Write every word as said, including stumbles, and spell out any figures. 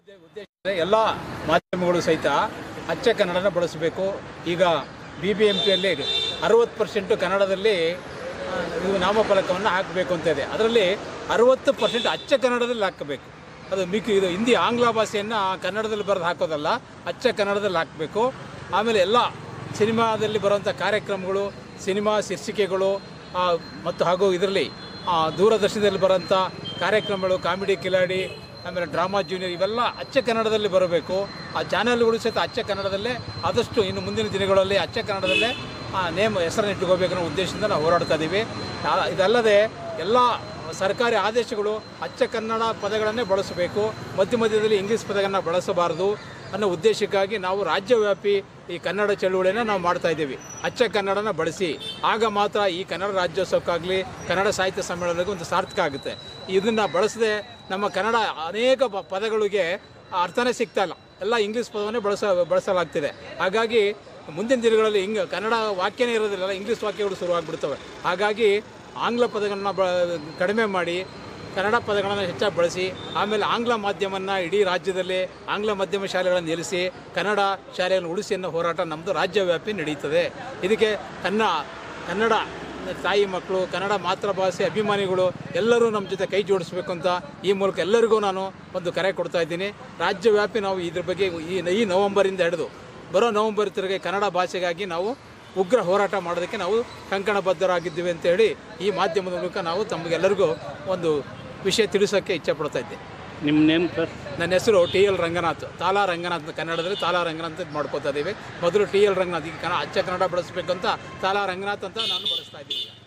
ಉದ್ದೇಶ ಎಲ್ಲ ಮಾಧ್ಯಮಗಳು ಸಹಿತ ಅಚ್ಚ ಕನ್ನಡನ ಬಳಸಬೇಕು. ಈಗ ಬಿ ಬಿ ಎಂ ಪಿಯಲ್ಲಿ ಅರವತ್ತು ಪರ್ಸೆಂಟು ಕನ್ನಡದಲ್ಲಿ ಇದು ನಾಮಫಲಕವನ್ನು ಹಾಕಬೇಕು ಅಂತ ಇದೆ. ಅದರಲ್ಲಿ ಅರವತ್ತು ಪರ್ಸೆಂಟ್ ಅಚ್ಚ ಕನ್ನಡದಲ್ಲಿ ಹಾಕಬೇಕು. ಅದು ಮಿಕ್ಕಿ ಇದು ಹಿಂದಿ ಆಂಗ್ಲ ಭಾಷೆಯನ್ನು ಕನ್ನಡದಲ್ಲಿ ಬರೆದು ಹಾಕೋದಲ್ಲ, ಅಚ್ಚ ಕನ್ನಡದಲ್ಲಿ ಹಾಕಬೇಕು. ಆಮೇಲೆ ಎಲ್ಲ ಸಿನಿಮಾದಲ್ಲಿ ಬರುವಂಥ ಕಾರ್ಯಕ್ರಮಗಳು, ಸಿನಿಮಾ ಶೀರ್ಷಿಕೆಗಳು ಮತ್ತು ಹಾಗೂ ಇದರಲ್ಲಿ ದೂರದರ್ಶನದಲ್ಲಿ ಬರೋಂಥ ಕಾರ್ಯಕ್ರಮಗಳು, ಕಾಮಿಡಿ ಕಿಲಾಡಿ, ಆಮೇಲೆ ಡ್ರಾಮಾ ಜೂನಿಯರ್ ಇವೆಲ್ಲ ಅಚ್ಚ ಕನ್ನಡದಲ್ಲಿ ಬರಬೇಕು. ಆ ಚಾನಲ್ಗಳು ಸಹಿತ ಅಚ್ಚ ಕನ್ನಡದಲ್ಲೇ ಆದಷ್ಟು ಇನ್ನು ಮುಂದಿನ ದಿನಗಳಲ್ಲಿ ಅಚ್ಚ ಕನ್ನಡದಲ್ಲೇ ಆ ನೇಮ್ ಹೆಸರನ್ನು ಇಟ್ಟುಕೋಬೇಕನ್ನೋ ಉದ್ದೇಶದಿಂದ ನಾವು ಹೋರಾಡ್ತಾ ಇದ್ದೀವಿ. ಇದಲ್ಲದೆ ಎಲ್ಲ ಸರ್ಕಾರಿ ಆದೇಶಗಳು ಅಚ್ಚ ಕನ್ನಡ ಪದಗಳನ್ನೇ ಬಳಸಬೇಕು, ಮಧ್ಯ ಮಧ್ಯದಲ್ಲಿ ಇಂಗ್ಲೀಷ್ ಪದಗಳನ್ನು ಬಳಸಬಾರದು ಅನ್ನೋ ಉದ್ದೇಶಕ್ಕಾಗಿ ನಾವು ರಾಜ್ಯವ್ಯಾಪಿ ಈ ಕನ್ನಡ ಚಳುವಳಿಯನ್ನು ನಾವು ಮಾಡ್ತಾ ಇದ್ದೀವಿ. ಅಚ್ಚ ಕನ್ನಡನ ಬಳಸಿ, ಆಗ ಮಾತ್ರ ಈ ಕನ್ನಡ ರಾಜ್ಯೋತ್ಸವಕ್ಕಾಗಲಿ ಕನ್ನಡ ಸಾಹಿತ್ಯ ಸಮ್ಮೇಳನಕ್ಕೆ ಒಂದು ಸಾರ್ಥಕ ಆಗುತ್ತೆ. ಇದನ್ನು ಬಳಸದೆ ನಮ್ಮ ಕನ್ನಡ ಅನೇಕ ಪದಗಳಿಗೆ ಅರ್ಥನೇ ಸಿಗ್ತಾ ಇಲ್ಲ, ಎಲ್ಲ ಇಂಗ್ಲೀಷ್ ಪದವನ್ನೇ ಬಳಸ ಬಳಸಲಾಗ್ತಿದೆ. ಹಾಗಾಗಿ ಮುಂದಿನ ದಿನಗಳಲ್ಲಿ ಹಿಂಗೆ ಕನ್ನಡ ವಾಕ್ಯನೇ ಇರೋದಿಲ್ಲ, ಇಂಗ್ಲೀಷ್ ವಾಕ್ಯಗಳು ಶುರುವಾಗ್ಬಿಡ್ತವೆ. ಹಾಗಾಗಿ ಆಂಗ್ಲ ಪದಗಳನ್ನು ಬ ಕಡಿಮೆ ಮಾಡಿ ಕನ್ನಡ ಪದಗಳನ್ನು ಹೆಚ್ಚಾಗಿ ಬಳಸಿ, ಆಮೇಲೆ ಆಂಗ್ಲ ಮಾಧ್ಯಮವನ್ನು ಇಡೀ ರಾಜ್ಯದಲ್ಲಿ ಆಂಗ್ಲ ಮಾಧ್ಯಮ ಶಾಲೆಗಳನ್ನು ನಿಲ್ಲಿಸಿ ಕನ್ನಡ ಶಾಲೆಯನ್ನು ಉಳಿಸಿ ಅನ್ನೋ ಹೋರಾಟ ನಮ್ಮದು ರಾಜ್ಯವ್ಯಾಪಿ ನಡೀತದೆ. ಇದಕ್ಕೆ ಕನ್ನ ಕನ್ನಡ ತಾಯಿ ಮಕ್ಕಳು, ಕನ್ನಡ ಮಾತೃಭಾಷೆ ಅಭಿಮಾನಿಗಳು ಎಲ್ಲರೂ ನಮ್ಮ ಜೊತೆ ಕೈ ಜೋಡಿಸ್ಬೇಕು ಅಂತ ಈ ಮೂಲಕ ಎಲ್ಲರಿಗೂ ನಾನು ಒಂದು ಕರೆ ಕೊಡ್ತಾ ಇದ್ದೀನಿ. ರಾಜ್ಯವ್ಯಾಪಿ ನಾವು ಇದ್ರ ಬಗ್ಗೆ ಈ ಈ ನವಂಬರಿಂದ ಹಿಡಿದು ಬರೋ ನವಂಬರ್ ತಿರುಗಿ ಕನ್ನಡ ಭಾಷೆಗಾಗಿ ನಾವು ಉಗ್ರ ಹೋರಾಟ ಮಾಡೋದಕ್ಕೆ ನಾವು ಕಂಕಣಬದ್ಧರಾಗಿದ್ದೀವಿ ಅಂತೇಳಿ ಈ ಮಾಧ್ಯಮದ ಮೂಲಕ ನಾವು ತಮಗೆಲ್ಲರಿಗೂ ಒಂದು ವಿಷಯ ತಿಳಿಸೋಕ್ಕೆ ಇಚ್ಛೆ ಪಡ್ತಾ ಇದ್ದೆ. ನಿಮ್ಮ ನೇಮ್ ಸರ್? ನನ್ನ ಹೆಸರು ಟಿ ಎಲ್ ರಂಗನಾಥ್, ತಾಲಾ ರಂಗನಾಥ್, ಕನ್ನಡದಲ್ಲಿ ತಾಲಾ ರಂಗನಾಥ್ ಅಂತ ಮಾಡ್ಕೋತಾ ಇದ್ದೀವಿ. ಮೊದಲು ಟಿ ಎಲ್ ರಂಗನಾಥ್, ಈಗ ಕನ್ನಡ ಅಚ್ಚ ಕನ್ನಡ ಬಳಸಬೇಕು ಅಂತ ತಾಲಾ ರಂಗನಾಥ್ ಅಂತ ನಾನು ಬಳಸ್ತಾ ಇದ್ದೀನಿ.